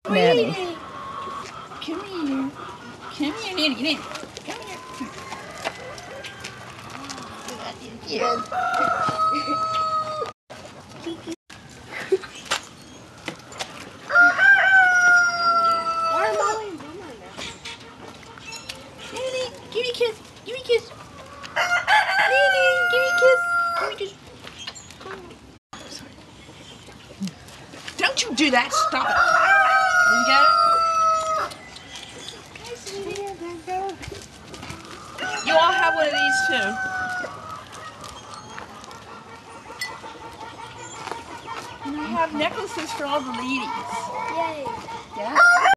Nanny. Come here. Come here, Nanny. Nanny. Come here. Yes. Nanny, give me a kiss. Give me a kiss. Nanny, give me a kiss. Give me a kiss. Sorry. Don't you do that. Stop it. You got it? You all have one of these too. And I have necklaces for all the ladies. Yay. Yeah.